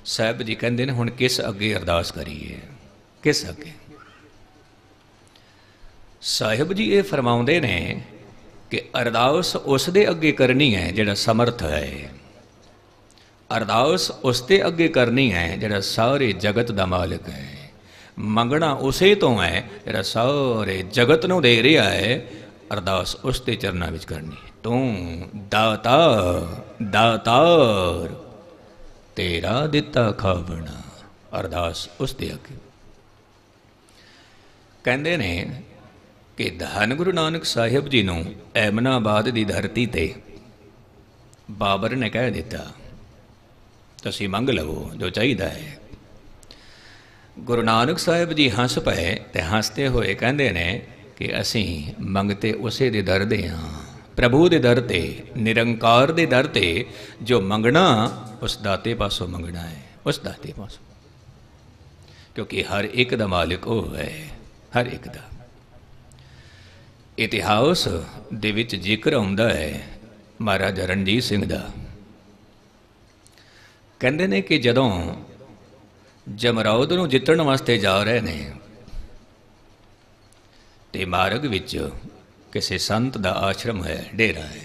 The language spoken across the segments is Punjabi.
ਸਾਹਿਬ जी कहते हैं हुण किस अगे अरदास करिए, किस अगे। साहिब जी ये फरमाउंदे ने कि अरदास उस दे अगे करनी है जिहड़ा समर्थ है, अरदास उस दे अगे करनी है जिहड़ा सारे जगत दा मालिक है, मंगना उसे तो है जिहड़ा सारे जगत नूं दे रहा है। अरदास उस दे चरनां विच करनी है। तू दाता दातार तेरा दिता खावना, अरदास उस दे अगे। कहंदे ने कि धन गुरु नानक साहिब जी नूं ऐमनाबाद दी धरती ते बाबर ने कह दिता तुसीं मंग लवो जो चाहिदा है। गुरु नानक साहिब जी हंस पए ते हंसते होए कहंदे ने कि असीं मंगते उसे दे दर दे हां, प्रभु दे दर ते, निरंकार दे दर ते। जो मंगना उस दाते पासों मंगना है, उस दाते पासों, क्योंकि हर एक दा मालिक वो है, हर एक दा। इतिहास दे विच जिक्र आउंदा है महाराजा रणजीत सिंह दा। कहंदे ने कि जदों जमरौद नूं जितण वास्ते जा रहे ने ते मार्ग विच किसी संत दा आश्रम है, डेरा है।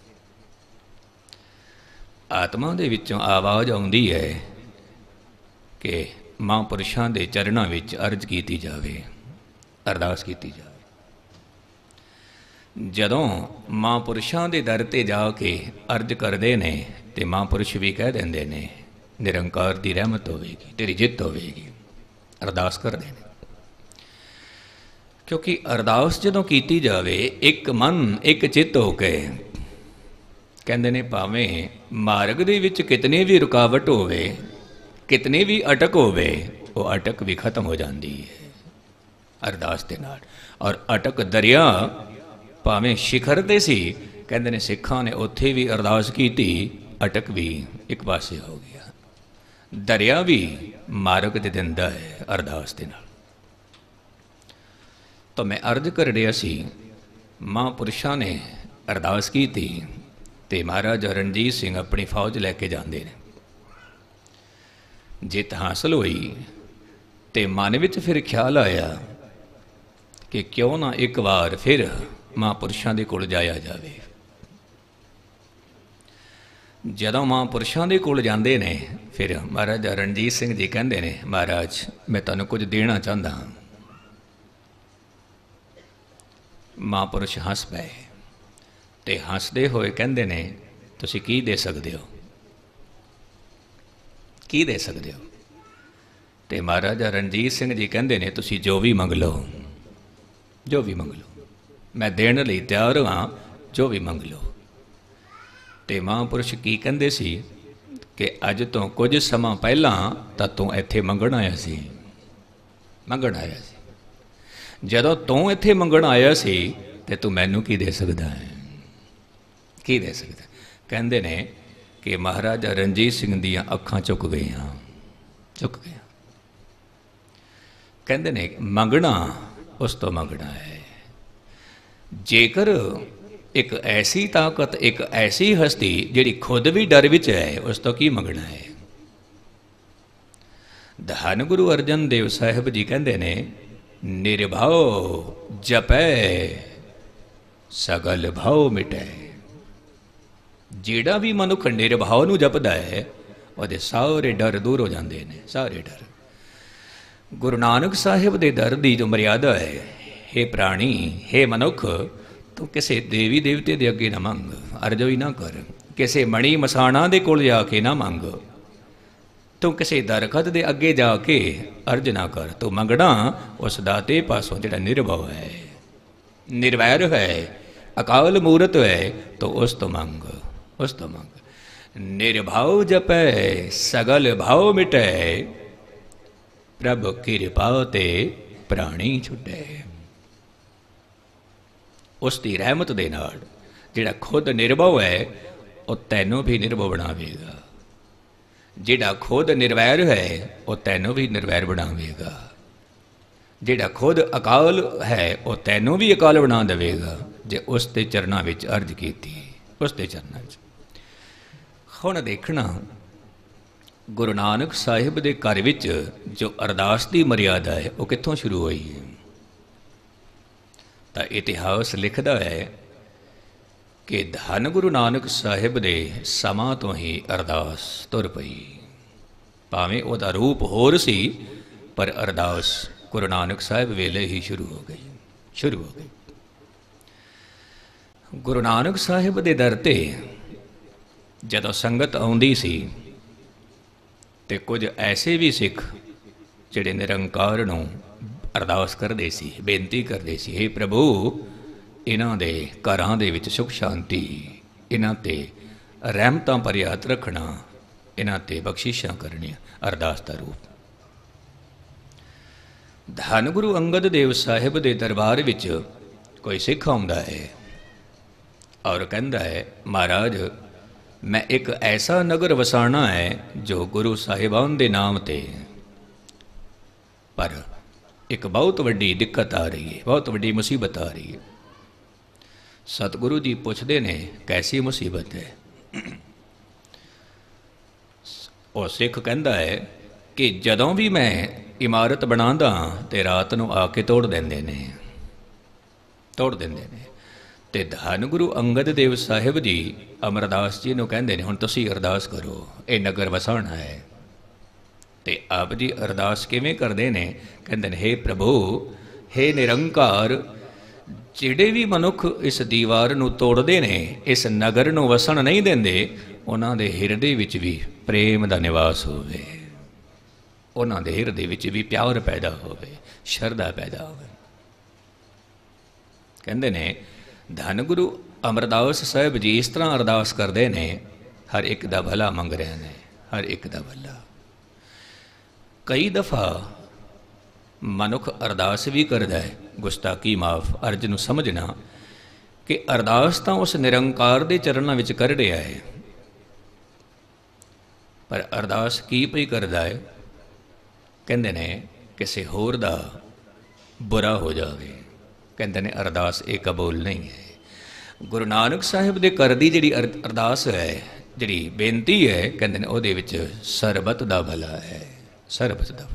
आत्मा दे विचों आवाज़ आउंदी है कि महापुरुषां दे चरणां विच अर्ज कीती जावे, अरदास कीती जावे। जदों महापुरुषां दे दर ते जाके अर्ज करदे ने ते महापुरुष भी कह देंदे ने निरंकार दी रहमत होवेगी, तेरी जित होवेगी, अरदास करदे ने। क्योंकि अरदास जदों कीती जावे एक मन एक चित्त हो के, कहंदे ने भावें मार्ग दे विच कितनी भी रुकावट होवे, कितनी भी अटक होवे, वो अटक भी खत्म हो जाती है अरदास दे नाल। और अटक दरिया भावें शिखर ते सी, कहंदे ने सिखां ने उत्थे भी अरदास कीती, अटक भी एक पासे हो गया। दरिया भी मार्ग दे दिंदा है अरदास दे नाल। तो मैं अर्ज कर रहा सी, महापुरुषां ने अरदास की थी ते महाराजा रणजीत सिंह अपनी फौज लैके जाते हैं। जित हासिल हुई तो मन विच फिर ख्याल आया कि क्यों ना एक बार फिर महापुरुषां दे कोल जाया जावे। जदों महापुरुषां दे कोल जांदे ने फिर महाराजा रणजीत सिंह जी कहंदे ने महाराज मैं तुहानूं कुछ देना चाहता हाँ। महापुरुष हंस पे ते हंसदे होए कहंदे ने तुसीं की दे सकदे हो, की दे सकदे हो। ते महाराजा रणजीत सिंह जी कहंदे ने तुसीं जो भी मंग लो, जो भी मंग लो, मैं देण लई तैयार हाँ, जो भी मंग लो। ते महापुरुष की कहंदे सी कि अज तो कुछ समा पहलां तां तूं इत्थे मंगण आया सी, मंगण आया सी। जदों तू इत्थे मंगण आया सी ते तू मैनू की दे सकदा है, की दे सकदा। कहंदे ने कि महाराजा रणजीत सिंह दीयां अखां चुक गईयां, चुक गईयां। कहंदे ने मंगना उस तो मंगना है। जेकर एक ऐसी ताकत, एक ऐसी हस्ती जिहड़ी खुद भी डर विच है, उस तो की मंगना है। धन गुरु अर्जन देव साहिब जी कहंदे ने निर्भाव जपै सगल भाव मिटै। जेड़ा भी मनुख निर्भाव नूं जपदा है ਉਹਦੇ सारे डर दूर हो जाते हैं, सारे डर। गुरु नानक साहिब दे दर दी जो मर्यादा है, हे प्राणी, हे मनुख, तू किसी देवी देवते दे अगे ना मंग, अर्ज भी ना कर। किसी मणि मसाणा दे कोल जाके ना मंग, तू किसी दरखत दे अगे जाके अर्ज ना कर। तू मंगना उस दाते पासों जिहड़ा निर्भव है, निर्वैर है, अकाल मूरत है, तो उस तो मंग, उस तो मंग। निर्भाव जपै सगल भाव मिटै, प्रभ कृपा ते प्राणी छुटै। उसकी रहमत दे नाल जिहड़ा खुद निर्भव है वह तैनूं भी निर्भव बनावेगा, जिहड़ा खुद निर्वैर है वह तैनूं भी निर्वैर बनावेगा, जिहड़ा खुद अकाल है वह तैनूं भी अकाल बना देवेगा जे उसके चरनां विच अर्ज कीती, उसके चरनां विच। हुण देखना ਗੁਰੂ ਨਾਨਕ ਸਾਹਿਬ ਦੇ ਘਰ ਵਿੱਚ ਜੋ ਅਰਦਾਸ ਦੀ ਮਰਿਆਦਾ ਹੈ ਉਹ ਕਿੱਥੋਂ ਸ਼ੁਰੂ ਹੋਈ ਹੈ? ਤਾਂ ਇਤਿਹਾਸ ਲਿਖਦਾ ਹੈ ਕਿ ਧੰਨ ਗੁਰੂ ਨਾਨਕ ਸਾਹਿਬ ਦੇ ਸਮਾਂ ਤੋਂ ਹੀ ਅਰਦਾਸ ਤੁਰ ਪਈ। ਭਾਵੇਂ ਉਹਦਾ ਰੂਪ ਹੋਰ ਸੀ, ਪਰ ਅਰਦਾਸ ਗੁਰੂ ਨਾਨਕ ਸਾਹਿਬ ਵੇਲੇ ਹੀ ਸ਼ੁਰੂ ਹੋ ਗਈ। ਗੁਰੂ ਨਾਨਕ ਸਾਹਿਬ ਦੇ ਦਰ 'ਤੇ ਜਦੋਂ ਸੰਗਤ ਆਉਂਦੀ ਸੀ ਤੇ ਕੁਝ ਐਸੇ ਵੀ ਸਿੱਖ ਜਿਹੜੇ ਨਿਰੰਕਾਰ ਨੂੰ ਅਰਦਾਸ ਕਰਦੇ ਸੀ, ਬੇਨਤੀ ਕਰਦੇ ਸੀ, ਹੇ ਪ੍ਰਭੂ ਇਹਨਾਂ ਦੇ ਘਰਾਂ ਦੇ ਵਿੱਚ ਸੁਖ ਸ਼ਾਂਤੀ, ਇਹਨਾਂ 'ਤੇ ਰਹਿਮਤਾਂ ਭਰਿਆ ਹੱਥ ਰੱਖਣਾ, ਇਹਨਾਂ 'ਤੇ ਬਖਸ਼ਿਸ਼ਾਂ ਕਰਨੀਆਂ। ਅਰਦਾਸ ਦਾ ਰੂਪ। ਧੰਨ ਗੁਰੂ ਅੰਗਦ ਦੇਵ ਸਾਹਿਬ ਦੇ ਦਰਬਾਰ ਵਿੱਚ ਕੋਈ ਸਿੱਖ ਆਉਂਦਾ ਹੈ ਔਰ ਕਹਿੰਦਾ ਹੈ, ਮਹਾਰਾਜ ਮੈਂ ਇੱਕ ਐਸਾ ਨਗਰ ਵਸਾਉਣਾ ਹੈ ਜੋ ਗੁਰੂ ਸਾਹਿਬਾਨ ਦੇ ਨਾਮ 'ਤੇ, ਪਰ ਇੱਕ ਬਹੁਤ ਵੱਡੀ ਦਿੱਕਤ ਆ ਰਹੀ ਹੈ, ਬਹੁਤ ਵੱਡੀ ਮੁਸੀਬਤ ਆ ਰਹੀ ਹੈ। ਸਤਿਗੁਰੂ ਜੀ ਪੁੱਛਦੇ ਨੇ, ਕੈਸੀ ਮੁਸੀਬਤ ਹੈ? ਉਹ ਸਿੱਖ ਕਹਿੰਦਾ ਹੈ ਕਿ ਜਦੋਂ ਵੀ ਮੈਂ ਇਮਾਰਤ ਬਣਾਉਂਦਾ ਤੇ ਰਾਤ ਨੂੰ ਆ ਕੇ ਤੋੜ ਦਿੰਦੇ ਨੇ। ਤੇ ਧੰਨ ਗੁਰੂ ਅੰਗਦ ਦੇਵ ਸਾਹਿਬ ਜੀ ਅਮਰਦਾਸ ਜੀ ਨੂੰ ਕਹਿੰਦੇ ਨੇ, ਹੁਣ ਤੁਸੀਂ ਅਰਦਾਸ ਕਰੋ, ਇਹ ਨਗਰ ਵਸਾਉਣਾ ਹੈ। ਤੇ ਆਪ ਜੀ ਅਰਦਾਸ ਕਿਵੇਂ ਕਰਦੇ ਨੇ? ਕਹਿੰਦੇ ਨੇ, ਹੇ ਪ੍ਰਭੂ, ਹੇ ਨਿਰੰਕਾਰ, ਜਿਹੜੇ ਵੀ ਮਨੁੱਖ ਇਸ ਦੀਵਾਰ ਨੂੰ ਤੋੜਦੇ ਨੇ, ਇਸ ਨਗਰ ਨੂੰ ਵਸਣ ਨਹੀਂ ਦਿੰਦੇ, ਉਹਨਾਂ ਦੇ ਹਿਰਦੇ ਵਿੱਚ ਵੀ ਪ੍ਰੇਮ ਦਾ ਨਿਵਾਸ ਹੋਵੇ, ਉਹਨਾਂ ਦੇ ਹਿਰਦੇ ਵਿੱਚ ਵੀ ਪਿਆਰ ਪੈਦਾ ਹੋਵੇ, ਸ਼ਰਧਾ ਪੈਦਾ ਹੋਵੇ। ਕਹਿੰਦੇ ਨੇ ਧੰਨ ਗੁਰੂ ਅਮਰਦਾਸ ਸਾਹਿਬ ਜੀ ਇਸ ਤਰ੍ਹਾਂ ਅਰਦਾਸ ਕਰਦੇ ਨੇ, ਹਰ ਇੱਕ ਦਾ ਭਲਾ ਮੰਗ ਰਹੇ ਨੇ, ਹਰ ਇੱਕ ਦਾ ਭਲਾ। ਕਈ ਦਫਾ ਮਨੁੱਖ ਅਰਦਾਸ ਵੀ ਕਰਦਾ ਹੈ, ਗੁਸਤਾਖੀ ਮਾਫ, ਅਰਜ਼ ਨੂੰ ਸਮਝਣਾ ਕਿ ਅਰਦਾਸ ਤਾਂ ਉਸ ਨਿਰੰਕਾਰ ਦੇ ਚਰਨਾਂ ਵਿੱਚ ਕਰ ਰਿਹਾ ਹੈ, ਪਰ ਅਰਦਾਸ ਕੀ ਪਈ ਕਰਦਾ ਹੈ? ਕਹਿੰਦੇ ਨੇ ਕਿਸੇ ਹੋਰ ਦਾ ਬੁਰਾ ਹੋ ਜਾਵੇ। ਕਹਿੰਦੇ ਨੇ ਅਰਦਾਸ ਇਹ ਕਬੂਲ ਨਹੀਂ ਹੈ। ਗੁਰੂ ਨਾਨਕ ਸਾਹਿਬ ਦੇ ਘਰ ਦੀ ਜਿਹੜੀ ਅਰਦਾਸ ਹੈ, ਜਿਹੜੀ ਬੇਨਤੀ ਹੈ, ਕਹਿੰਦੇ ਨੇ ਉਹਦੇ ਵਿੱਚ ਸਰਬਤ ਦਾ ਭਲਾ ਹੈ, ਸਰਬਤ ਦਾ ਭਲਾ।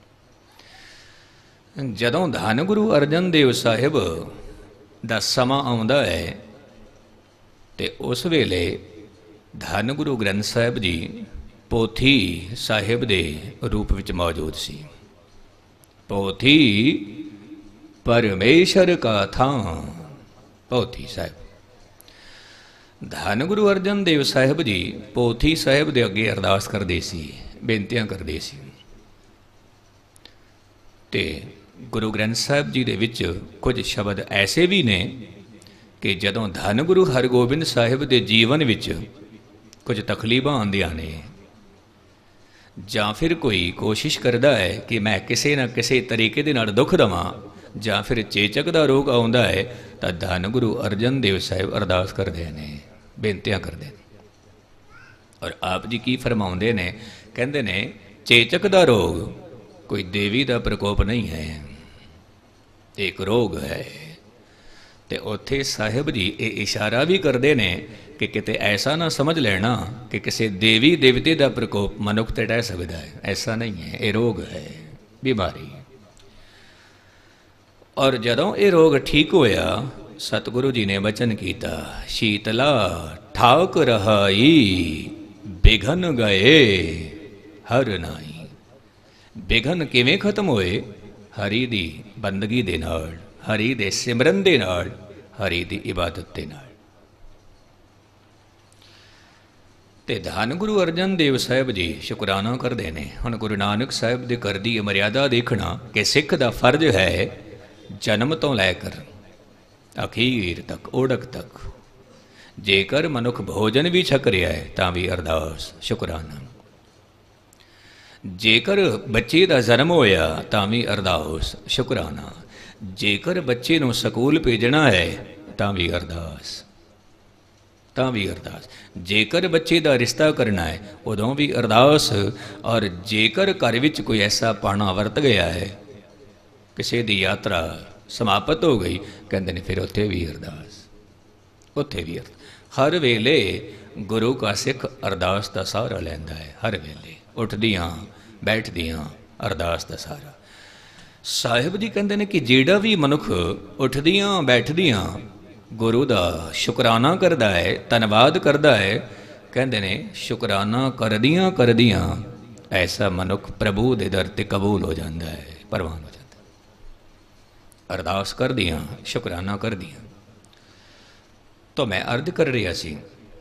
ਜਦੋਂ ਧੰਨ ਗੁਰੂ ਅਰਜਨ ਦੇਵ ਸਾਹਿਬ ਦਾ ਸਮਾਂ ਆਉਂਦਾ ਹੈ ਤੇ ਉਸ ਵੇਲੇ ਧੰਨ ਗੁਰੂ ਗ੍ਰੰਥ ਸਾਹਿਬ ਜੀ ਪੋਥੀ ਸਾਹਿਬ ਦੇ ਰੂਪ ਵਿੱਚ ਮੌਜੂਦ ਸੀ। ਪੋਥੀ ਪਰਮੇਸ਼ਰ ਕਾ ਥਾਂ, ਪੋਥੀ ਸਾਹਿਬ। ਧੰਨ ਗੁਰੂ ਅਰਜਨ ਦੇਵ ਸਾਹਿਬ ਜੀ ਪੋਥੀ ਸਾਹਿਬ ਦੇ ਅੱਗੇ ਅਰਦਾਸ ਕਰਦੇ ਸੀ, ਬੇਨਤੀਆਂ ਕਰਦੇ ਸੀ। ਤੇ ਗੁਰੂ ਗ੍ਰੰਥ ਸਾਹਿਬ ਜੀ ਦੇ ਵਿੱਚ ਕੁਝ ਸ਼ਬਦ ਐਸੇ ਵੀ ਨੇ ਕਿ ਜਦੋਂ ਧੰਨ ਗੁਰੂ ਹਰਗੋਬਿੰਦ ਸਾਹਿਬ ਦੇ ਜੀਵਨ ਵਿੱਚ ਕੁਝ ਤਕਲੀਫਾਂ ਆਉਂਦੀਆਂ ਨੇ, ਜਾਂ ਫਿਰ ਕੋਈ ਕੋਸ਼ਿਸ਼ ਕਰਦਾ ਹੈ ਕਿ ਮੈਂ ਕਿਸੇ ਨਾ ਕਿਸੇ ਤਰੀਕੇ ਦੇ ਨਾਲ ਦੁੱਖ ਦੇਵਾਂ, ਜਾਂ ਫਿਰ ਚੇਚਕ ਦਾ ਰੋਗ ਆਉਂਦਾ ਹੈ, ਤਾਂ ਧੰਨ ਗੁਰੂ ਅਰਜਨ ਦੇਵ ਸਾਹਿਬ ਅਰਦਾਸ ਕਰਦੇ ਨੇ, ਬੇਨਤੀਆਂ ਕਰਦੇ ਨੇ। ਔਰ ਆਪ ਜੀ ਕੀ ਫਰਮਾਉਂਦੇ ਨੇ? ਕਹਿੰਦੇ ਨੇ ਚੇਚਕ ਦਾ ਰੋਗ ਕੋਈ ਦੇਵੀ ਦਾ ਪ੍ਰਕੋਪ ਨਹੀਂ ਹੈ, ਇੱਕ ਰੋਗ ਹੈ। ਤੇ ਉੱਥੇ ਸਾਹਿਬ ਜੀ ਇਹ ਇਸ਼ਾਰਾ ਵੀ ਕਰਦੇ ਨੇ ਕਿ ਕਿਤੇ ਐਸਾ ਨਾ ਸਮਝ ਲੈਣਾ ਕਿ ਕਿਸੇ ਦੇਵੀ ਦੇਵਤੇ ਦਾ ਪ੍ਰਕੋਪ ਮਨੁੱਖ ਤੇ ਟਹਿ ਸਕਦਾ ਹੈ, ਐਸਾ ਨਹੀਂ ਹੈ, ਇਹ ਰੋਗ ਹੈ, ਬਿਮਾਰੀ। ਔਰ ਜਦੋਂ ਇਹ ਰੋਗ ਠੀਕ ਹੋਇਆ, ਸਤਿਗੁਰੂ ਜੀ ਨੇ ਬਚਨ ਕੀਤਾ, ਸ਼ੀਤਲਾ ਠਾਕ ਰਹਾਈ ਬਿਘਨ ਗਏ ਹਰ ਨਾਈ। ਬਿਘਨ ਕਿਵੇਂ ਖਤਮ ਹੋਏ? ਹਰੀ ਦੀ ਬੰਦਗੀ ਦੇ ਨਾਲ, ਹਰੀ ਦੇ ਸਿਮਰਨ ਦੇ ਨਾਲ, ਹਰੀ ਦੀ ਇਬਾਦਤ ਦੇ ਨਾਲ। ਤੇ ਧੰਨ ਗੁਰੂ ਅਰਜਨ ਦੇਵ ਸਾਹਿਬ ਜੀ ਸ਼ੁਕਰਾਨਾ ਕਰਦੇ ਨੇ। ਹੁਣ ਗੁਰੂ ਨਾਨਕ ਸਾਹਿਬ ਦੇ ਘਰ ਦੀ ਮਰਿਆਦਾ ਦੇਖਣਾ ਕਿ ਸਿੱਖ ਦਾ ਫਰਜ਼ ਹੈ ਜਨਮ ਤੋਂ ਲੈ ਕਰ ਅਖੀਰ ਤੱਕ, ਓੜਕ ਤੱਕ, ਜੇਕਰ ਮਨੁੱਖ ਭੋਜਨ ਵੀ ਛਕ ਰਿਹਾ ਹੈ ਤਾਂ ਵੀ ਅਰਦਾਸ, ਸ਼ੁਕਰਾਨਾ। ਜੇਕਰ ਬੱਚੇ ਦਾ ਜਨਮ ਹੋਇਆ ਤਾਂ ਵੀ ਅਰਦਾਸ, ਸ਼ੁਕਰਾਨਾ। ਜੇਕਰ ਬੱਚੇ ਨੂੰ ਸਕੂਲ ਭੇਜਣਾ ਹੈ ਤਾਂ ਵੀ ਅਰਦਾਸ, ਤਾਂ ਵੀ ਅਰਦਾਸ। ਜੇਕਰ ਬੱਚੇ ਦਾ ਰਿਸ਼ਤਾ ਕਰਨਾ ਹੈ ਉਦੋਂ ਵੀ ਅਰਦਾਸ। ਔਰ ਜੇਕਰ ਘਰ ਵਿੱਚ ਕੋਈ ਐਸਾ ਪਾਣਾ ਵਰਤ ਗਿਆ ਹੈ, ਕਿਸੇ ਦੀ ਯਾਤਰਾ ਸਮਾਪਤ ਹੋ ਗਈ, ਕਹਿੰਦੇ ਨੇ ਫਿਰ ਉੱਥੇ ਵੀ ਅਰਦਾਸ, ਉੱਥੇ ਵੀ ਅਰਦਾਸ। ਹਰ ਵੇਲੇ ਗੁਰੂ ਕਾ ਸਿੱਖ ਅਰਦਾਸ ਦਾ ਸਹਾਰਾ ਲੈਂਦਾ ਹੈ, ਹਰ ਵੇਲੇ ਉੱਠਦੀਆਂ ਬੈਠਦੀਆਂ ਅਰਦਾਸ ਦਾ ਸਾਰਾ। ਸਾਹਿਬ ਜੀ ਕਹਿੰਦੇ ਨੇ ਕਿ ਜਿਹੜਾ ਵੀ ਮਨੁੱਖ ਉੱਠਦੀਆਂ ਬੈਠਦੀਆਂ ਗੁਰੂ ਦਾ ਸ਼ੁਕਰਾਨਾ ਕਰਦਾ ਹੈ, ਧੰਨਵਾਦ ਕਰਦਾ ਹੈ, ਕਹਿੰਦੇ ਨੇ ਸ਼ੁਕਰਾਨਾ ਕਰਦਿਆਂ ਕਰਦਿਆਂ ਐਸਾ ਮਨੁੱਖ ਪ੍ਰਭੂ ਦੇ ਦਰ 'ਤੇ ਕਬੂਲ ਹੋ ਜਾਂਦਾ ਹੈ, ਪ੍ਰਵਾਨ ਹੋ ਜਾਂਦਾ। ਅਰਦਾਸ ਕਰਦਿਆਂ ਸ਼ੁਕਰਾਨਾ ਕਰਦਿਆਂ। ਤਾਂ ਮੈਂ ਅਰਜ਼ ਕਰ ਰਿਹਾ ਸੀ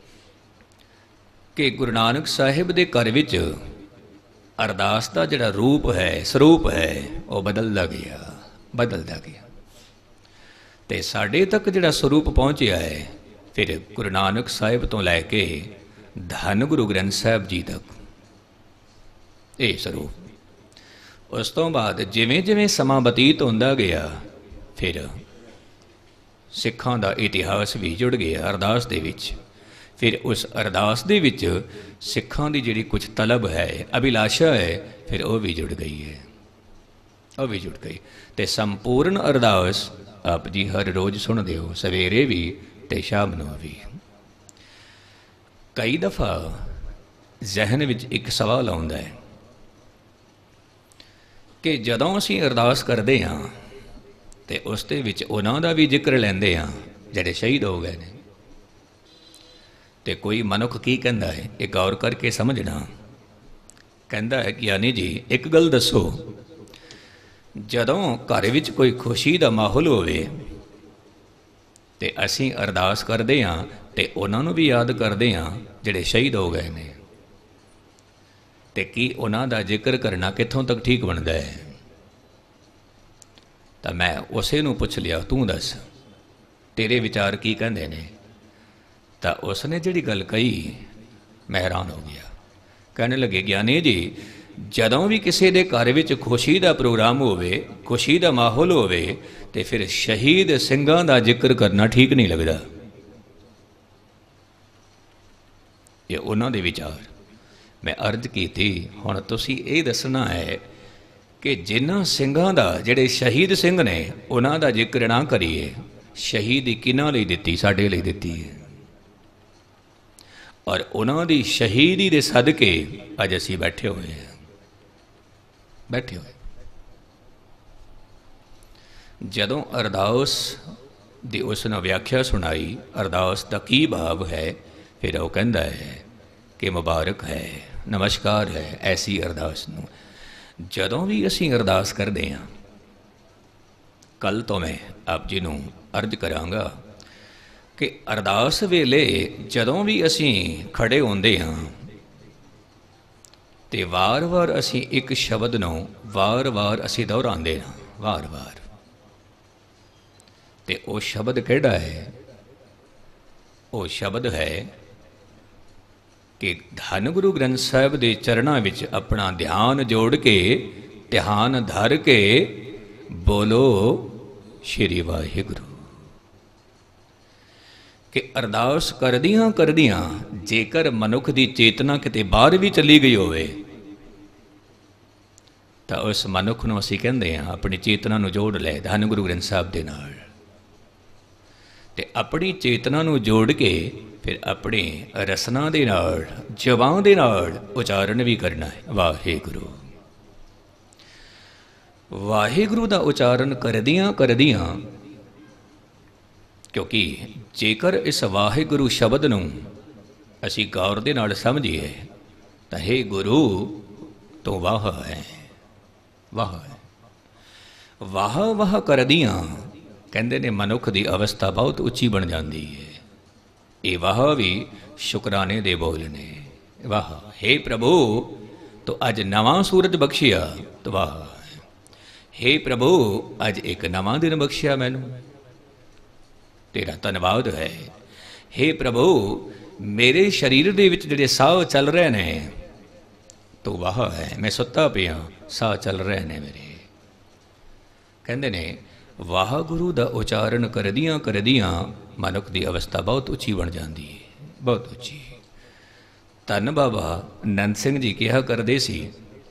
ਕਿ ਗੁਰੂ ਨਾਨਕ ਸਾਹਿਬ ਦੇ ਘਰ ਵਿੱਚ ਅਰਦਾਸ ਦਾ ਜਿਹੜਾ ਰੂਪ ਹੈ, ਸਰੂਪ ਹੈ, ਉਹ ਬਦਲਦਾ ਗਿਆ, ਬਦਲਦਾ ਗਿਆ। ਅਤੇ ਸਾਡੇ ਤੱਕ ਜਿਹੜਾ ਸਰੂਪ ਪਹੁੰਚਿਆ ਹੈ ਫਿਰ ਗੁਰੂ ਨਾਨਕ ਸਾਹਿਬ ਤੋਂ ਲੈ ਕੇ ਧੰਨ ਗੁਰੂ ਗ੍ਰੰਥ ਸਾਹਿਬ ਜੀ ਤੱਕ, ਇਹ ਸਰੂਪ। ਉਸ ਤੋਂ ਬਾਅਦ ਜਿਵੇਂ ਜਿਵੇਂ ਸਮਾਂ ਬਤੀਤ ਹੁੰਦਾ ਗਿਆ ਫਿਰ ਸਿੱਖਾਂ ਦਾ ਇਤਿਹਾਸ ਵੀ ਜੁੜ ਗਿਆ ਅਰਦਾਸ ਦੇ ਵਿੱਚ। ਫਿਰ ਉਸ ਅਰਦਾਸ ਦੇ ਵਿੱਚ ਸਿੱਖਾਂ ਦੀ ਜਿਹੜੀ ਕੁਝ ਤਲਬ ਹੈ, ਅਭਿਲਾਸ਼ਾ ਹੈ, ਫਿਰ ਉਹ ਵੀ ਜੁੜ ਗਈ ਹੈ, ਉਹ ਵੀ ਜੁੜ ਗਈ। ਅਤੇ ਸੰਪੂਰਨ ਅਰਦਾਸ ਆਪ ਜੀ ਹਰ ਰੋਜ਼ ਸੁਣਦੇ ਹੋ, ਸਵੇਰੇ ਵੀ ਅਤੇ ਸ਼ਾਮ ਨੂੰ ਵੀ। ਕਈ ਦਫਾ ਜ਼ਿਹਨ ਵਿੱਚ ਇੱਕ ਸਵਾਲ ਆਉਂਦਾ ਹੈ ਕਿ ਜਦੋਂ ਅਸੀਂ ਅਰਦਾਸ ਕਰਦੇ ਹਾਂ ਅਤੇ ਉਸ ਦੇ ਵਿੱਚ ਉਹਨਾਂ ਦਾ ਵੀ ਜ਼ਿਕਰ ਲੈਂਦੇ ਹਾਂ ਜਿਹੜੇ ਸ਼ਹੀਦ ਹੋ ਗਏ ਨੇ, ਅਤੇ ਕੋਈ ਮਨੁੱਖ ਕੀ ਕਹਿੰਦਾ ਹੈ, ਇਹ ਗੌਰ ਕਰਕੇ ਸਮਝਣਾ। ਕਹਿੰਦਾ ਹੈ ਕਿ ਯਾਨੀ ਜੀ ਇੱਕ ਗੱਲ ਦੱਸੋ, ਜਦੋਂ ਘਰ ਵਿੱਚ ਕੋਈ ਖੁਸ਼ੀ ਦਾ ਮਾਹੌਲ ਹੋਵੇ ਅਤੇ ਅਸੀਂ ਅਰਦਾਸ ਕਰਦੇ ਹਾਂ ਅਤੇ ਉਹਨਾਂ ਨੂੰ ਵੀ ਯਾਦ ਕਰਦੇ ਹਾਂ ਜਿਹੜੇ ਸ਼ਹੀਦ ਹੋ ਗਏ ਨੇ, ਅਤੇ ਕੀ ਉਹਨਾਂ ਦਾ ਜ਼ਿਕਰ ਕਰਨਾ ਕਿੱਥੋਂ ਤੱਕ ਠੀਕ ਬਣਦਾ ਹੈ? ਤਾਂ ਮੈਂ ਉਸੇ ਨੂੰ ਪੁੱਛ ਲਿਆ, ਤੂੰ ਦੱਸ ਤੇਰੇ ਵਿਚਾਰ ਕੀ ਕਹਿੰਦੇ ਨੇ? ਤਾਂ ਉਸਨੇ ਜਿਹੜੀ ਗੱਲ ਕਹੀ ਮੈਂ ਹੈਰਾਨ ਹੋ ਗਿਆ। ਕਹਿਣ ਲੱਗੇ, ਗਿਆਨੀ ਜੀ ਜਦੋਂ ਵੀ ਕਿਸੇ ਦੇ ਘਰ ਵਿੱਚ ਖੁਸ਼ੀ ਦਾ ਪ੍ਰੋਗਰਾਮ ਹੋਵੇ, ਖੁਸ਼ੀ ਦਾ ਮਾਹੌਲ ਹੋਵੇ, ਅਤੇ ਫਿਰ ਸ਼ਹੀਦ ਸਿੰਘਾਂ ਦਾ ਜ਼ਿਕਰ ਕਰਨਾ ਠੀਕ ਨਹੀਂ ਲੱਗਦਾ। ਇਹ ਉਹਨਾਂ ਦੇ ਵਿਚਾਰ। ਮੈਂ ਅਰਜ਼ ਕੀਤੀ, ਹੁਣ ਤੁਸੀਂ ਇਹ ਦੱਸਣਾ ਹੈ ਕਿ ਜਿਨ੍ਹਾਂ ਸਿੰਘਾਂ ਦਾ, ਜਿਹੜੇ ਸ਼ਹੀਦ ਸਿੰਘ ਨੇ, ਉਹਨਾਂ ਦਾ ਜ਼ਿਕਰ ਨਾ ਕਰੀਏ। ਸ਼ਹੀਦੀ ਕਿਹਨਾਂ ਲਈ ਦਿੱਤੀ? ਸਾਡੇ ਲਈ ਦਿੱਤੀ ਹੈ। ਔਰ ਉਹਨਾਂ ਦੀ ਸ਼ਹੀਦੀ ਦੇ ਸਦਕੇ ਅੱਜ ਅਸੀਂ ਬੈਠੇ ਹੋਏ ਹਾਂ, ਬੈਠੇ ਹੋਏ। ਜਦੋਂ ਅਰਦਾਸ ਦੀ ਉਸ ਨੇ ਵਿਆਖਿਆ ਸੁਣਾਈ, ਅਰਦਾਸ ਦਾ ਕੀ ਭਾਵ ਹੈ, ਫਿਰ ਉਹ ਕਹਿੰਦਾ ਹੈ ਕਿ ਮੁਬਾਰਕ ਹੈ, ਨਮਸਕਾਰ ਹੈ ਐਸੀ ਅਰਦਾਸ ਨੂੰ। ਜਦੋਂ ਵੀ ਅਸੀਂ ਅਰਦਾਸ ਕਰਦੇ ਹਾਂ, ਕੱਲ੍ਹ ਤੋਂ ਮੈਂ ਆਪ ਜੀ ਨੂੰ ਅਰਜ਼ ਕਰਾਂਗਾ ਕਿ ਅਰਦਾਸ ਵੇਲੇ ਜਦੋਂ ਵੀ ਅਸੀਂ ਖੜ੍ਹੇ ਹੁੰਦੇ ਹਾਂ ਅਤੇ ਵਾਰ-ਵਾਰ ਅਸੀਂ ਇੱਕ ਸ਼ਬਦ ਨੂੰ ਵਾਰ-ਵਾਰ ਅਸੀਂ ਦੁਹਰਾਉਂਦੇ ਹਾਂ, ਵਾਰ-ਵਾਰ। ਅਤੇ ਉਹ ਸ਼ਬਦ ਕਿਹੜਾ ਹੈ? ਉਹ ਸ਼ਬਦ ਹੈ ਕਿ ਧੰਨ ਗੁਰੂ ਗ੍ਰੰਥ ਸਾਹਿਬ ਦੇ ਚਰਨਾਂ ਵਿੱਚ ਆਪਣਾ ਧਿਆਨ ਜੋੜ ਕੇ, ਧਿਆਨ ਧਰ ਕੇ ਬੋਲੋ ਸ਼੍ਰੀ ਵਾਹਿਗੁਰੂ। ਕਿ ਅਰਦਾਸ ਕਰਦਿਆਂ ਕਰਦਿਆਂ ਜੇਕਰ ਮਨੁੱਖ ਦੀ ਚੇਤਨਾ ਕਿਤੇ ਬਾਹਰ ਵੀ ਚਲੀ ਗਈ ਹੋਵੇ ਤਾਂ ਉਸ ਮਨੁੱਖ ਨੂੰ ਅਸੀਂ ਕਹਿੰਦੇ ਹਾਂ ਆਪਣੀ ਚੇਤਨਾ ਨੂੰ ਜੋੜ ਲੈ ਧੰਨ ਗੁਰੂ ਗ੍ਰੰਥ ਸਾਹਿਬ ਦੇ ਨਾਲ। ਅਤੇ ਆਪਣੀ ਚੇਤਨਾ ਨੂੰ ਜੋੜ ਕੇ ਫਿਰ ਆਪਣੀ ਰਸਨਾ ਦੇ ਨਾਲ, ਜ਼ਬਾਨ ਦੇ ਨਾਲ ਉਚਾਰਨ ਵੀ ਕਰਨਾ ਹੈ, ਵਾਹਿਗੁਰੂ। ਵਾਹਿਗੁਰੂ ਦਾ ਉਚਾਰਨ ਕਰਦਿਆਂ ਕਰਦਿਆਂ, ਕਿਉਂਕਿ ਜੇਕਰ ਇਸ ਵਾਹਿਗੁਰੂ ਸ਼ਬਦ ਨੂੰ ਅਸੀਂ ਗੌਰ ਦੇ ਨਾਲ ਸਮਝੀਏ ਤਾਂ ਹੇ ਗੁਰੂ ਤੂੰ ਵਾਹ ਹੈ, ਵਾਹ ਹੈ। ਵਾਹ ਵਾਹ ਕਰਦਿਆਂ ਕਹਿੰਦੇ ਨੇ ਮਨੁੱਖ ਦੀ ਅਵਸਥਾ ਬਹੁਤ ਉੱਚੀ ਬਣ ਜਾਂਦੀ ਹੈ। ਇਹ ਵਾਹ ਵੀ ਸ਼ੁਕਰਾਨੇ ਦੇ ਬੋਲ ਨੇ। ਵਾਹ ਹੇ ਪ੍ਰਭੂ ਤੂੰ ਅੱਜ ਨਵਾਂ ਸੂਰਜ ਬਖਸ਼ਿਆ, ਤੂੰ ਵਾਹ। ਹੇ ਪ੍ਰਭੂ ਅੱਜ ਇੱਕ ਨਵਾਂ ਦਿਨ ਬਖਸ਼ਿਆ ਮੈਨੂੰ, ਤੇਰਾ ਧੰਨਵਾਦ ਹੈ। ਹੇ ਪ੍ਰਭੂ ਮੇਰੇ ਸਰੀਰ ਦੇ ਵਿੱਚ ਜਿਹੜੇ ਸਾਹ ਚੱਲ ਰਹੇ ਨੇ, ਤੂੰ ਵਾਹ ਹੈ। ਮੈਂ ਸੁੱਤਾ ਪਿਆ, ਸਾਹ ਚੱਲ ਰਹੇ ਨੇ ਮੇਰੇ। ਕਹਿੰਦੇ ਨੇ ਵਾਹਿਗੁਰੂ ਦਾ ਉਚਾਰਨ ਕਰਦਿਆਂ ਕਰਦਿਆਂ ਮਨੁੱਖ ਦੀ ਅਵਸਥਾ ਬਹੁਤ ਉੱਚੀ ਬਣ ਜਾਂਦੀ ਹੈ, ਬਹੁਤ ਉੱਚੀ। ਧੰਨ ਬਾਬਾ ਨੰਦ ਸਿੰਘ ਜੀ ਕਿਹਾ ਕਰਦੇ ਸੀ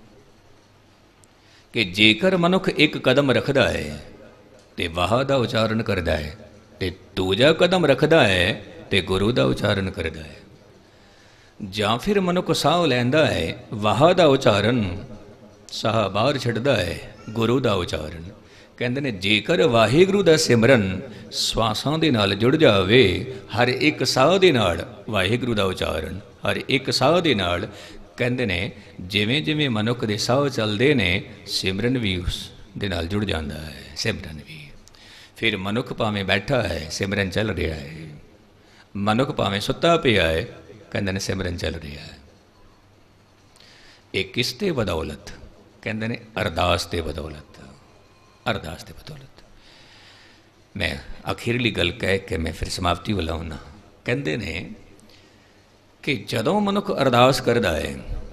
ਕਿ ਜੇਕਰ ਮਨੁੱਖ ਇੱਕ ਕਦਮ ਰੱਖਦਾ ਹੈ ਤੇ ਵਾਹ ਦਾ ਉਚਾਰਨ ਕਰਦਾ ਹੈ, ਤੇ ਦੂਜਾ ਕਦਮ ਰੱਖਦਾ ਹੈ ਤੇ ਗੁਰੂ ਦਾ ਉਚਾਰਨ ਕਰਦਾ ਹੈ। ਜਾਂ ਫਿਰ ਮਨੁੱਖ ਸਾਹ ਲੈਂਦਾ ਹੈ ਵਾਹ ਦਾ ਉਚਾਰਨ, ਸਾਹ ਬਾਹਰ ਛੱਡਦਾ ਹੈ ਗੁਰੂ ਦਾ ਉਚਾਰਨ। ਕਹਿੰਦੇ ਨੇ ਜੇਕਰ ਵਾਹਿਗੁਰੂ ਦਾ ਸਿਮਰਨ ਸਵਾਸਾਂ ਦੇ ਨਾਲ ਜੁੜ ਜਾਵੇ, ਹਰ ਇੱਕ ਸਾਹ ਦੇ ਨਾਲ ਵਾਹਿਗੁਰੂ ਦਾ ਉਚਾਰਨ, ਹਰ ਇੱਕ ਸਾਹ ਦੇ ਨਾਲ, ਕਹਿੰਦੇ ਨੇ ਜਿਵੇਂ ਜਿਵੇਂ ਮਨੁੱਖ ਦੇ ਸਾਹ ਚੱਲਦੇ ਨੇ ਸਿਮਰਨ ਵੀ ਉਸ ਦੇ ਨਾਲ ਜੁੜ ਜਾਂਦਾ ਹੈ, ਸਿਮਰਨ ਵੀ। ਫਿਰ ਮਨੁੱਖ ਭਾਵੇਂ ਬੈਠਾ ਹੈ ਸਿਮਰਨ ਚੱਲ ਰਿਹਾ ਹੈ, ਮਨੁੱਖ ਭਾਵੇਂ ਸੁੱਤਾ ਪਿਆ ਹੈ, ਕਹਿੰਦੇ ਨੇ ਸਿਮਰਨ ਚੱਲ ਰਿਹਾ ਹੈ। ਇਹ ਕਿਸ ਦੇ ਬਦੌਲਤ? ਕਹਿੰਦੇ ਨੇ ਅਰਦਾਸ ਦੇ ਬਦੌਲਤ, ਅਰਦਾਸ ਦੇ ਬਦੌਲਤ। ਮੈਂ ਅਖੀਰਲੀ ਗੱਲ ਕਹਿ ਕੇ ਮੈਂ ਫਿਰ ਸਮਾਪਤੀ ਵੱਲ ਆਉਣਾ। ਕਹਿੰਦੇ ਨੇ ਕਿ ਜਦੋਂ ਮਨੁੱਖ ਅਰਦਾਸ ਕਰਦਾ ਹੈ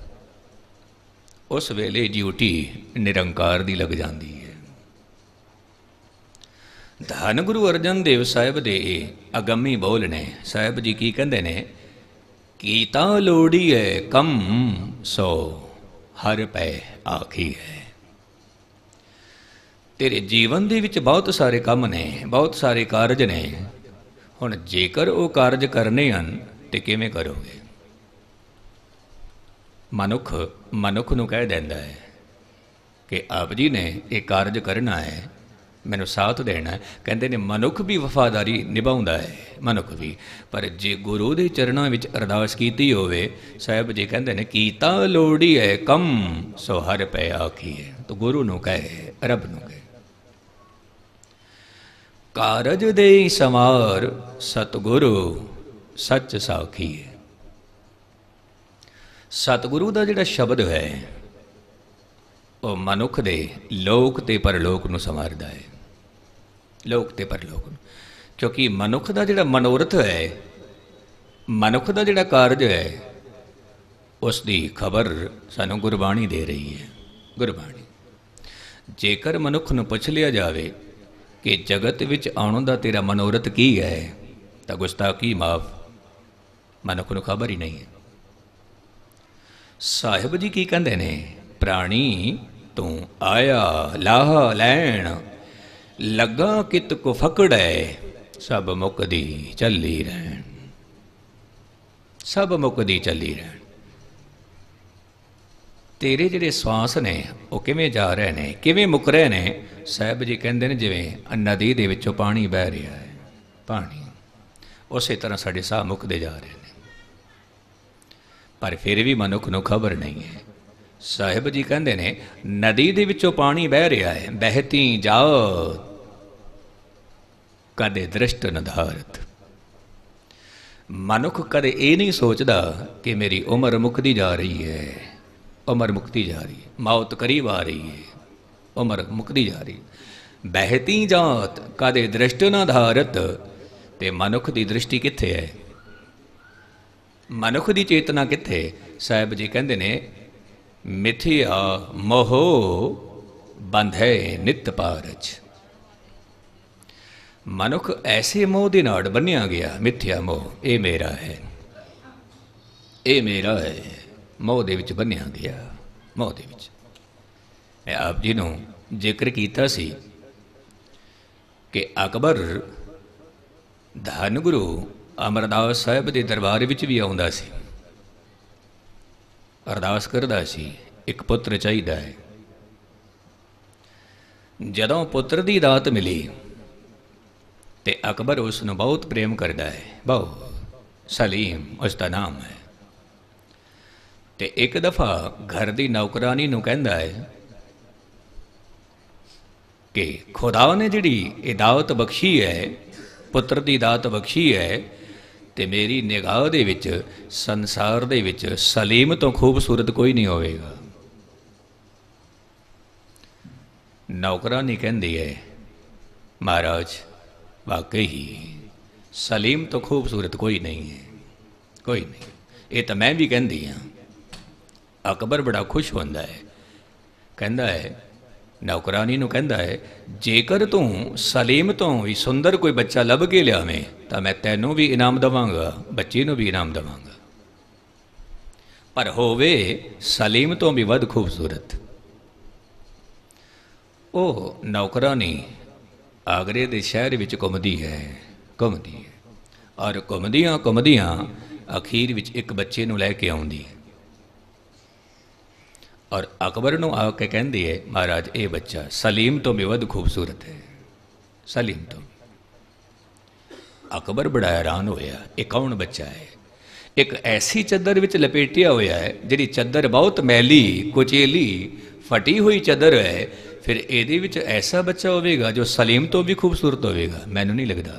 ਉਸ ਵੇਲੇ ਡਿਊਟੀ ਨਿਰੰਕਾਰ ਦੀ ਲੱਗ ਜਾਂਦੀ ਹੈ। ਧੰਨ ਗੁਰੂ ਅਰਜਨ ਦੇਵ ਸਾਹਿਬ ਦੇ ਅਗੰਮੀ ਬੋਲ ਨੇ। ਸਾਹਿਬ ਜੀ ਕੀ ਕਹਿੰਦੇ ਨੇ? ਕੀਤਾ ਲੋੜੀਐ ਕੰਮ ਸੋ ਹਰ ਪੈ ਆਖੀ ਹੈ। ਤੇਰੇ ਜੀਵਨ ਦੇ ਵਿੱਚ ਬਹੁਤ ਸਾਰੇ ਕੰਮ ਨੇ, ਬਹੁਤ ਸਾਰੇ ਕਾਰਜ ਨੇ। ਹੁਣ ਜੇਕਰ ਉਹ ਕਾਰਜ ਕਰਨੇ ਹਨ ਤੇ ਕਿਵੇਂ ਕਰੋਗੇ? ਮਨੁੱਖ ਨੂੰ ਕਹਿ ਦਿੰਦਾ ਹੈ ਕਿ ਆਪ ਜੀ ਨੇ ਇਹ ਕਾਰਜ ਕਰਨਾ ਹੈ, ਮੈਨੂੰ ਸਾਥ ਦੇਣਾ ਹੈ। ਕਹਿੰਦੇ ਨੇ ਮਨੁੱਖ ਵੀ ਵਫਾਦਾਰੀ ਨਿਭਾਉਂਦਾ ਹੈ, ਮਨੁੱਖ ਵੀ। ਪਰ ਜੇ ਗੁਰੂ ਦੇ ਚਰਨਾਂ ਵਿੱਚ ਅਰਦਾਸ ਕੀਤੀ ਹੋਵੇ, ਸਾਹਿਬ ਜੀ ਕਹਿੰਦੇ ਨੇ ਕੀਤਾ ਲੋੜੀ ਹੈ ਕੰਮ ਸੋ ਹਰ ਪੈ ਆਖੀ ਹੈ। ਤਾਂ ਗੁਰੂ ਨੂੰ ਕਹੇ, ਰੱਬ ਨੂੰ ਕਹੇ। ਕਾਰਜ ਦੇ ਸਮਾਰ ਸਤਿਗੁਰੂ ਸੱਚ ਸਾਖੀ ਹੈ। ਸਤਿਗੁਰੂ ਦਾ ਜਿਹੜਾ ਸ਼ਬਦ ਹੈ ਉਹ ਮਨੁੱਖ ਦੇ ਲੋਕ ਤੇ ਪਰਲੋਕ ਨੂੰ ਸੰਵਾਰਦਾ ਹੈ, ਲੋਕ ਤੇ ਪਰਲੋਕ ਨੂੰ। ਕਿਉਂਕਿ ਮਨੁੱਖ ਦਾ ਜਿਹੜਾ ਮਨੋਰਥ ਹੈ, ਮਨੁੱਖ ਦਾ ਜਿਹੜਾ ਕਾਰਜ ਹੈ, ਉਸ ਦੀ ਖਬਰ ਸਾਨੂੰ ਗੁਰਬਾਣੀ ਦੇ ਰਹੀ ਹੈ, ਗੁਰਬਾਣੀ। ਜੇਕਰ ਮਨੁੱਖ ਨੂੰ ਪੁੱਛ ਲਿਆ ਜਾਵੇ ਕਿ ਜਗਤ ਵਿੱਚ ਆਉਣ ਦਾ ਤੇਰਾ ਮਨੋਰਥ ਕੀ ਹੈ, ਤਾਂ ਗੁਸਤਾਖੀ ਮਾਫ, ਮਨੁੱਖ ਨੂੰ ਖਬਰ ਹੀ ਨਹੀਂ ਹੈ। ਸਾਹਿਬ ਜੀ ਕੀ ਕਹਿੰਦੇ ਨੇ? ਪ੍ਰਾਣੀ ਤੂੰ ਆਇਆ ਲਾਹ ਲੈਣ, ਲੱਗਾ ਕਿਤ ਕੋ ਫਕੜੈ, ਸਭ ਮੁਕਦੀ ਚੱਲੀ ਰਹਿਣ, ਸਭ ਮੁਕਦੀ ਚੱਲੀ ਰਹਿਣ। ਤੇਰੇ ਜਿਹੜੇ ਸਵਾਸ ਨੇ ਉਹ ਕਿਵੇਂ ਜਾ ਰਹੇ ਨੇ, ਕਿਵੇਂ ਮੁੱਕ ਰਹੇ ਨੇ? ਸਾਹਿਬ ਜੀ ਕਹਿੰਦੇ ਨੇ ਜਿਵੇਂ ਨਦੀ ਦੇ ਵਿੱਚੋਂ ਪਾਣੀ ਬਹਿ ਰਿਹਾ ਹੈ, ਪਾਣੀ, ਉਸੇ ਤਰ੍ਹਾਂ ਸਾਡੇ ਸਾਹ ਮੁੱਕਦੇ ਜਾ ਰਹੇ ਨੇ। ਪਰ ਫਿਰ ਵੀ ਮਨੁੱਖ ਨੂੰ ਖਬਰ ਨਹੀਂ ਹੈ। ਸਾਹਿਬ ਜੀ ਕਹਿੰਦੇ ਨੇ ਨਦੀ ਦੇ ਵਿੱਚੋਂ ਪਾਣੀ ਬਹਿ ਰਿਹਾ ਹੈ, ਬਹਿਤੀ ਜਾਓ ਕਦੇ ਦ੍ਰਿਸ਼ਟ ਨਿਧਾਰਤ। ਮਨੁੱਖ ਕਦੇ ਇਹ ਨਹੀਂ ਸੋਚਦਾ ਕਿ ਮੇਰੀ ਉਮਰ ਮੁੱਕਦੀ ਜਾ ਰਹੀ ਹੈ, ਉਮਰ ਮੁੱਕਦੀ ਜਾ ਰਹੀ ਹੈ, ਮੌਤ ਕਰੀਬ ਆ ਰਹੀ ਹੈ, ਉਮਰ ਮੁੱਕਦੀ ਜਾ ਰਹੀ। ਬਹਿਤੀ ਜਾਤ ਕਦੇ ਦ੍ਰਿਸ਼ਟ ਨਾ ਧਾਰਤ। ਤੇ ਮਨੁੱਖ ਦੀ ਦ੍ਰਿਸ਼ਟੀ ਕਿੱਥੇ ਹੈ? ਮਨੁੱਖ ਦੀ ਚੇਤਨਾ ਕਿੱਥੇ? ਸਾਹਿਬ ਜੀ ਕਹਿੰਦੇ ਨੇ ਮਿਥਿਆ ਮੋਹ ਬੰਧੈ ਨਿਤ ਪਾਰਜ। ਮਨੁੱਖ ਐਸੇ ਮੋਹ ਦੇ ਨਾਲ ਬੰਨਿਆ ਗਿਆ, ਮਿਥਿਆ ਮੋਹ, ਇਹ ਮੇਰਾ ਹੈ, ਇਹ ਮੇਰਾ ਹੈ, ਮੋਹ ਦੇ ਵਿੱਚ ਬੰਨਿਆ ਗਿਆ, ਮੋਹ ਦੇ ਵਿੱਚ। ਮੈਂ ਆਪ ਜੀ ਨੂੰ ਜ਼ਿਕਰ ਕੀਤਾ ਸੀ ਕਿ ਅਕਬਰ ਧੰਨ ਗੁਰੂ ਅਮਰਦਾਸ ਸਾਹਿਬ ਦੇ ਦਰਬਾਰ ਵਿੱਚ ਵੀ ਆਉਂਦਾ ਸੀ, ਅਰਦਾਸ ਕਰਦਾ ਸੀ ਇੱਕ ਪੁੱਤਰ ਚਾਹੀਦਾ ਹੈ। ਜਦੋਂ ਪੁੱਤਰ ਦੀ ਦਾਤ ਮਿਲੀ ਤੇ ਅਕਬਰ ਉਸ ਨੂੰ ਬਹੁਤ ਪ੍ਰੇਮ ਕਰਦਾ ਹੈ, ਬਹੁਤ, ਸਲੀਮ ਉਸ ਦਾ ਨਾਮ ਹੈ। ਤੇ ਇੱਕ ਦਫਾ ਘਰ ਦੀ ਨੌਕਰਾਨੀ ਨੂੰ ਕਹਿੰਦਾ ਹੈ ਕਿ ਖੁਦਾ ਨੇ ਜਿਹੜੀ ਇਹ ਦਾਤ ਬਖਸ਼ੀ ਹੈ, ਪੁੱਤਰ ਦੀ ਦਾਤ ਬਖਸ਼ੀ ਹੈ, ਤੇ ਮੇਰੀ ਨਿਗਾਹ ਦੇ ਵਿੱਚ ਸੰਸਾਰ ਦੇ ਵਿੱਚ ਸਲੀਮ ਤੋਂ ਖੂਬਸੂਰਤ ਕੋਈ ਨਹੀਂ ਹੋਵੇਗਾ। ਨੌਕਰਾਨੀ ਕਹਿੰਦੀ ਹੈ ਮਹਾਰਾਜ ਵਾਕਈ ਸਲੀਮ ਤੋਂ ਖੂਬਸੂਰਤ ਕੋਈ ਨਹੀਂ ਹੈ, ਕੋਈ ਨਹੀਂ। ਇਹ ਤਾਂ ਮੈਂ ਵੀ ਕਹਿੰਦੀ ਹਾਂ। ਅਕਬਰ ਬੜਾ ਖੁਸ਼ ਹੁੰਦਾ ਹੈ, ਕਹਿੰਦਾ ਹੈ ਨੌਕਰਾਨੀ ਨੂੰ, ਕਹਿੰਦਾ ਹੈ ਜੇਕਰ ਤੂੰ ਸਲੀਮ ਤੋਂ ਵੀ ਸੁੰਦਰ ਕੋਈ ਬੱਚਾ ਲੱਭ ਕੇ ਲਿਆਵੇਂ ਤਾਂ ਮੈਂ ਤੈਨੂੰ ਵੀ ਇਨਾਮ ਦੇਵਾਂਗਾ, ਬੱਚੇ ਨੂੰ ਵੀ ਇਨਾਮ ਦੇਵਾਂਗਾ, ਪਰ ਹੋਵੇ ਸਲੀਮ ਤੋਂ ਵੀ ਵੱਧ ਖੂਬਸੂਰਤ। ਉਹ ਨੌਕਰਾਨੀ ਆਗਰੇ ਦੇ ਸ਼ਹਿਰ ਵਿੱਚ ਘੁੰਮਦੀ ਹੈ, ਘੁੰਮਦੀ ਹੈ, ਔਰ ਘੁੰਮਦੀਆਂ ਘੁੰਮਦੀਆਂ ਅਖੀਰ ਵਿੱਚ ਇੱਕ ਬੱਚੇ ਨੂੰ ਲੈ ਕੇ ਆਉਂਦੀ ਹੈ ਔਰ ਅਕਬਰ ਨੂੰ ਆ ਕੇ ਕਹਿੰਦੀ ਹੈ, ਮਹਾਰਾਜ ਇਹ ਬੱਚਾ ਸਲੀਮ ਤੋਂ ਵੀ ਵੱਧ ਖੂਬਸੂਰਤ ਹੈ, ਸਲੀਮ ਤੋਂ। ਅਕਬਰ ਬੜਾ ਹੈਰਾਨ ਹੋਇਆ, ਇਹ ਕੌਣ ਬੱਚਾ ਹੈ? ਇੱਕ ਐਸੀ ਚੱਦਰ ਵਿੱਚ ਲਪੇਟਿਆ ਹੋਇਆ ਹੈ ਜਿਹੜੀ ਚੱਦਰ ਬਹੁਤ ਮੈਲੀ ਕੁਚੇਲੀ ਫਟੀ ਹੋਈ ਚੱਦਰ ਹੈ, ਫਿਰ ਇਹਦੇ ਵਿੱਚ ਐਸਾ ਬੱਚਾ ਹੋਵੇਗਾ ਜੋ ਸਲੀਮ ਤੋਂ ਵੀ ਖੂਬਸੂਰਤ ਹੋਵੇਗਾ? ਮੈਨੂੰ ਨਹੀਂ ਲੱਗਦਾ।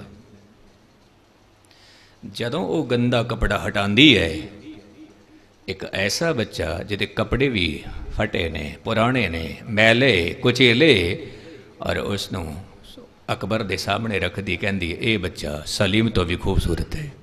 ਜਦੋਂ ਉਹ ਗੰਦਾ ਕਪੜਾ ਹਟਾਉਂਦੀ ਹੈ, ਇੱਕ ਐਸਾ ਬੱਚਾ ਜਿਹਦੇ ਕੱਪੜੇ ਵੀ ਫਟੇ ਨੇ, ਪੁਰਾਣੇ ਨੇ, ਮੈਲੇ ਕੁਚੇਲੇ, ਔਰ ਉਸ ਨੂੰ ਅਕਬਰ ਦੇ ਸਾਹਮਣੇ ਰੱਖਦੀ, ਕਹਿੰਦੀ ਇਹ ਬੱਚਾ ਸਲੀਮ ਤੋਂ ਵੀ ਖੂਬਸੂਰਤ ਹੈ।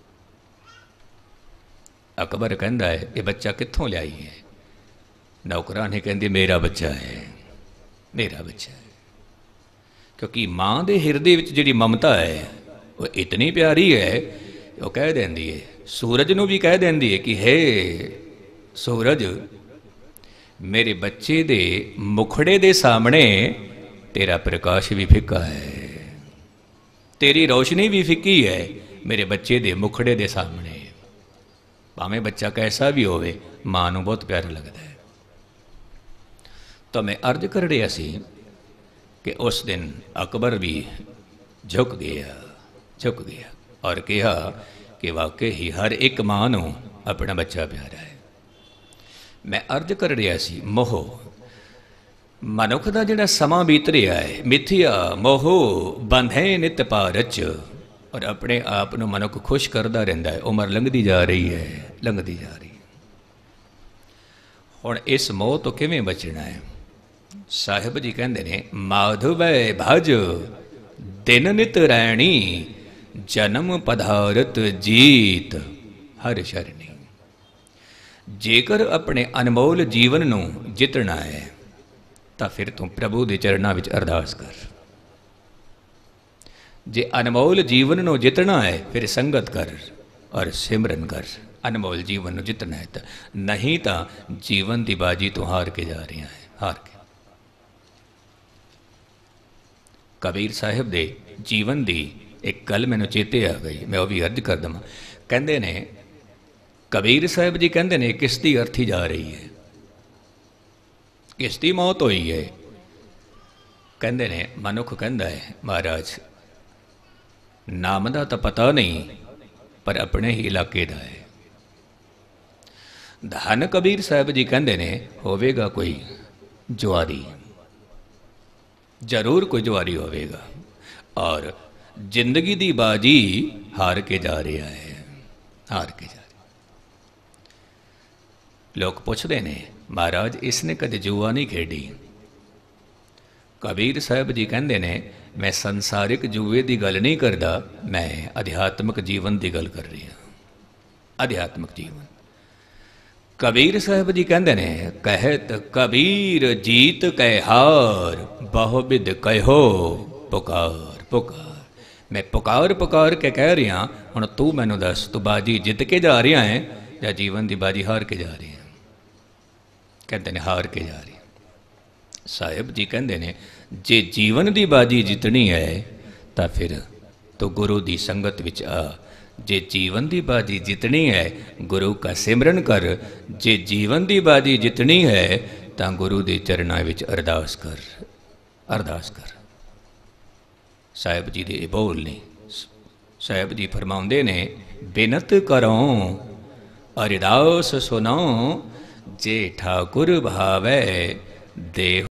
ਅਕਬਰ ਕਹਿੰਦਾ ਹੈ ਇਹ ਬੱਚਾ ਕਿੱਥੋਂ ਲਿਆਈ ਹੈ? ਨੌਕਰਾਂ ਨੇ ਕਹਿੰਦੀ ਮੇਰਾ ਬੱਚਾ ਹੈ, ਮੇਰਾ ਬੱਚਾ ਹੈ। ਕਿਉਂਕਿ ਮਾਂ ਦੇ ਹਿਰਦੇ ਵਿੱਚ ਜਿਹੜੀ ਮਮਤਾ ਹੈ ਉਹ ਇਤਨੀ ਪਿਆਰੀ ਹੈ, ਉਹ ਕਹਿ ਦਿੰਦੀ ਹੈ, ਸੂਰਜ ਨੂੰ ਵੀ ਕਹਿ ਦਿੰਦੀ ਹੈ ਕਿ ਹੇ ਸੂਰਜ, ਮੇਰੇ ਬੱਚੇ ਦੇ ਮੁਖੜੇ ਦੇ ਸਾਹਮਣੇ ਤੇਰਾ ਪ੍ਰਕਾਸ਼ ਵੀ ਫਿੱਕਾ ਹੈ, ਤੇਰੀ ਰੋਸ਼ਨੀ ਵੀ ਫਿੱਕੀ ਹੈ ਮੇਰੇ ਬੱਚੇ ਦੇ ਮੁਖੜੇ ਦੇ ਸਾਹਮਣੇ। ਭਾਵੇਂ ਬੱਚਾ ਕੈਸਾ ਵੀ ਹੋਵੇ, ਮਾਂ ਨੂੰ ਬਹੁਤ ਪਿਆਰਾ ਲੱਗਦਾ ਹੈ। ਤਾਂ ਮੈਂ ਅਰਜ਼ ਕਰ ਰਿਹਾ ਸੀ ਕਿ ਉਸ ਦਿਨ ਅਕਬਰ ਵੀ ਝੁਕ ਗਿਆ ਔਰ ਕਿਹਾ ਕਿ ਵਾਕਈ ਹੀ ਹਰ ਇੱਕ ਮਾਂ ਨੂੰ ਆਪਣਾ ਬੱਚਾ ਪਿਆਰਾ ਹੈ। ਮੈਂ ਅਰਜ਼ ਕਰ ਰਿਹਾ ਸੀ, ਮੋਹ ਮਨੁੱਖ ਦਾ ਜਿਹੜਾ ਸਮਾਂ ਬੀਤ ਰਿਹਾ ਹੈ, ਮਿਥਿਆ ਮੋਹ ਬੰਧੇ ਨਿਤ ਪਾਰਚ, ਔਰ ਆਪਣੇ ਆਪ ਨੂੰ ਮਨੁੱਖ ਖੁਸ਼ ਕਰਦਾ ਰਹਿੰਦਾ ਹੈ। ਉਮਰ ਲੰਘਦੀ ਜਾ ਰਹੀ ਹੈ, ਲੰਘਦੀ ਜਾ ਰਹੀ। ਹੁਣ ਇਸ ਮੋਹ ਤੋਂ ਕਿਵੇਂ ਬਚਣਾ ਹੈ? ਸਾਹਿਬ ਜੀ ਕਹਿੰਦੇ ਨੇ, ਮਾਧਵੈ ਭਜ ਦਿਨ ਨਿਤ ਰੈਣੀ, ਜਨਮ ਪਧਾਰਤ ਜੀਤ ਹਰ ਸ਼ਰਣੀ। ਜੇਕਰ ਆਪਣੇ ਅਨਮੋਲ ਜੀਵਨ ਨੂੰ ਜਿੱਤਣਾ ਹੈ ਤਾਂ ਫਿਰ ਤੂੰ ਪ੍ਰਭੂ ਦੇ ਚਰਨਾਂ ਵਿੱਚ ਅਰਦਾਸ ਕਰ। ਜੇ ਅਨਮੋਲ ਜੀਵਨ ਨੂੰ ਜਿੱਤਣਾ ਹੈ ਫਿਰ ਸੰਗਤ ਕਰ ਔਰ ਸਿਮਰਨ ਕਰ। ਅਨਮੋਲ ਜੀਵਨ ਨੂੰ ਜਿੱਤਣਾ ਹੈ ਤਾਂ, ਨਹੀਂ ਤਾਂ ਜੀਵਨ ਦੀ ਬਾਜੀ ਤੋਂ ਹਾਰ ਕੇ ਜਾ ਰਹੀਆਂ ਹੈ, ਹਾਰ ਕੇ। ਕਬੀਰ ਸਾਹਿਬ ਦੇ ਜੀਵਨ ਦੀ ਇੱਕ ਗੱਲ ਮੈਨੂੰ ਚੇਤੇ ਆ ਗਈ, ਮੈਂ ਉਹ ਵੀ ਅਰਜ਼ ਕਰ ਦੇਵਾਂ। ਕਹਿੰਦੇ ਨੇ, ਕਬੀਰ ਸਾਹਿਬ ਜੀ ਕਹਿੰਦੇ ਨੇ, ਕਿਸ਼ਤੀ ਅਰਥੀ ਜਾ ਰਹੀ ਹੈ, ਕਿਸ਼ਤੀ ਮੌਤ ਹੋਈ ਹੈ। ਕਹਿੰਦੇ ਨੇ, ਮਨੁੱਖ ਕਹਿੰਦਾ ਹੈ, ਮਹਾਰਾਜ ਨਾਮ ਦਾ ਤਾਂ ਪਤਾ ਨਹੀਂ, ਪਰ ਆਪਣੇ ਹੀ ਇਲਾਕੇ ਦਾ ਹੈ। ਧੰਨ ਕਬੀਰ ਸਾਹਿਬ ਜੀ ਕਹਿੰਦੇ ਨੇ, ਹੋਵੇਗਾ ਕੋਈ ਜੁਆਰੀ, ਜ਼ਰੂਰ ਕੋਈ ਜੁਆਰੀ ਹੋਵੇਗਾ, ਔਰ ਜ਼ਿੰਦਗੀ ਦੀ ਬਾਜੀ ਹਾਰ ਕੇ ਜਾ ਰਿਹਾ ਹੈ, ਹਾਰ ਕੇ ਜਾ ਰਿਹਾ। ਲੋਕ ਪੁੱਛਦੇ ਨੇ, ਮਹਾਰਾਜ ਇਸਨੇ ਕਦੇ ਜੂਆ ਨਹੀਂ ਖੇਡੀ? ਕਬੀਰ ਸਾਹਿਬ ਜੀ ਕਹਿੰਦੇ ਨੇ, ਮੈਂ ਸੰਸਾਰਿਕ ਜੂਏ ਦੀ ਗੱਲ ਨਹੀਂ ਕਰਦਾ, ਮੈਂ ਅਧਿਆਤਮਿਕ ਜੀਵਨ ਦੀ ਗੱਲ ਕਰ ਰਿਹਾ, ਅਧਿਆਤਮਿਕ ਜੀਵਨ। ਕਬੀਰ ਸਾਹਿਬ ਜੀ ਕਹਿੰਦੇ ਨੇ, ਕਹਿਤ ਕਬੀਰ ਜੀਤ ਕਹਿ ਹਾਰ, ਬਹੁਬਿਦ ਕਹਿਓ ਪੁਕਾਰ ਪੁਕਾਰ। ਮੈਂ ਪੁਕਾਰ ਪੁਕਾਰ ਕੇ ਕਹਿ ਰਿਹਾ, ਹੁਣ ਤੂੰ ਮੈਨੂੰ ਦੱਸ, ਤੂੰ ਬਾਜੀ ਜਿੱਤ ਕੇ ਜਾ ਰਿਹਾ ਹੈ ਜਾਂ ਜੀਵਨ ਦੀ ਬਾਜੀ ਹਾਰ ਕੇ ਜਾ ਰਹੀ ਹੈ? ਕਹਿੰਦੇ ਨੇ, ਹਾਰ ਕੇ ਜਾ ਰਹੀ। ਸਾਹਿਬ ਜੀ ਕਹਿੰਦੇ ਨੇ, ਜੇ ਜੀਵਨ ਦੀ ਬਾਜੀ ਜਿੱਤਣੀ ਹੈ ਤਾਂ ਫਿਰ ਤੂੰ ਗੁਰੂ ਦੀ ਸੰਗਤ ਵਿੱਚ ਆ। ਜੇ ਜੀਵਨ ਦੀ ਬਾਜੀ ਜਿੱਤਣੀ ਹੈ, ਗੁਰੂ ਦਾ ਸਿਮਰਨ ਕਰ। ਜੇ ਜੀਵਨ ਦੀ ਬਾਜੀ ਜਿੱਤਣੀ ਹੈ ਤਾਂ ਗੁਰੂ ਦੇ ਚਰਨਾਂ ਵਿੱਚ ਅਰਦਾਸ ਕਰ, ਅਰਦਾਸ ਕਰ। ਸਾਹਿਬ ਜੀ ਦੇ ਇਹ ਬੋਲ ਨੇ। ਸਾਹਿਬ ਜੀ ਫਰਮਾਉਂਦੇ ਨੇ, ਬਿਨਤ ਕਰੋ ਅਰਦਾਸ ਸੁਨੋ, ਜੇ ਠਾਕੁਰ ਭਾਵੈ ਦੇਹ